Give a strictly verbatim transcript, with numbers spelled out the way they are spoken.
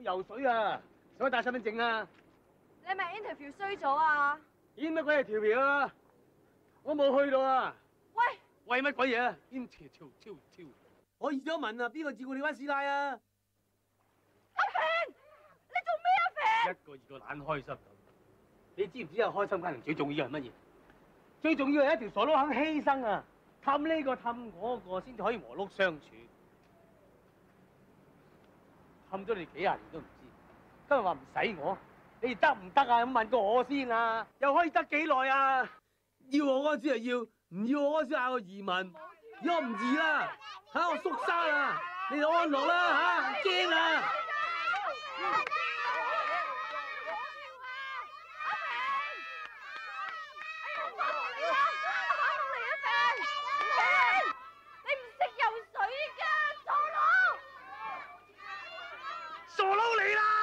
去游水啊，使乜帶身份證啊？ 你係咪 interview 衰咗啊？ 演乜鬼嘢條條啊？我冇去到啊！ 喂， 為乜鬼嘢啊？演條條條條！我而家問啊，邊個照顧你班師奶啊？ 阿平，你做咩啊平？ 一個二個懶開心咁，你知唔知啊？開心家庭最重要係乜嘢？最重要係一條傻佬肯犧牲啊！氹呢個氹嗰個，先至可以和睦相處。氹咗你幾廿年都唔知，今日話唔使我，你哋得唔得啊？咁問過我先啊！又可以得幾耐啊？要我嗰陣時就要，唔要我嗰陣時嗌我移民，而家我唔移啦，嚇我縮沙啦，你哋安樂啦嚇，驚啊！傻佬嚟啦！